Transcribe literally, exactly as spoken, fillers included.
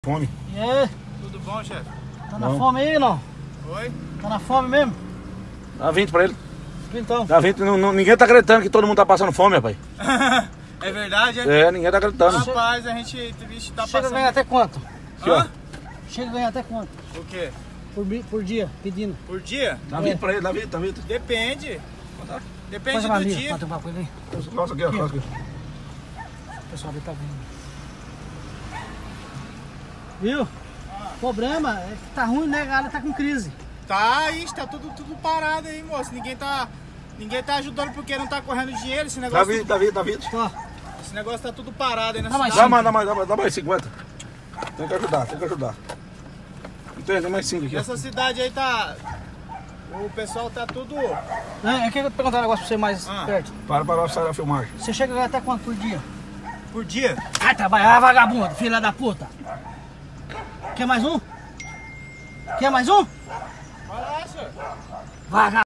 Fome. E aí? Tudo bom, chefe? Tá na Não. fome aí, não? Oi? Tá na fome mesmo? Dá vinte pra ele. Então. Dá vinte. Não, não- ninguém tá acreditando que todo mundo tá passando fome, rapaz. É verdade, é? É, ninguém tá acreditando. Rapaz, a gente vixe, tá Chega a passando... ganhar até quanto? Aqui, ó. Hã? Chega a ganhar até quanto? O quê? Por, bi- por dia, pedindo. Por dia? Dá vinte pra ele, dá vinte, dá vinte. Depende. Depende Faz do uma linha, dia. bate um papo com ele aí. Nossa, aqui, ó. Nossa, aqui. O pessoal ali tá vendo. Viu? O problema é que tá ruim, né? A galera tá com crise. Tá, isso, tá tudo, tudo parado aí, moço. Ninguém tá, ninguém tá ajudando porque não tá correndo dinheiro. Esse Dá negócio, vinte, dá vinte, dá vinte. Ó, esse negócio tá tudo parado aí na Dá mais cidade. Dá mais, dá mais, dá mais, dá mais cinquenta. Tem que ajudar, tem que ajudar. Entende? Dá mais cinco aqui, ó. Essa cidade aí tá... O pessoal tá tudo... né? Eu queria perguntar um negócio pra você mais Ah. perto. Para, para, sair a filmagem. Você chega a ganhar até quanto por dia? Por dia? Vai trabalhar, vagabundo, filha da puta. Quer mais um? Quer mais um? Vai lá, senhor. Vagabundo.